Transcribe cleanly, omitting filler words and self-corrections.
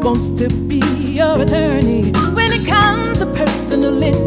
wants to be your attorney when it comes to personal injury.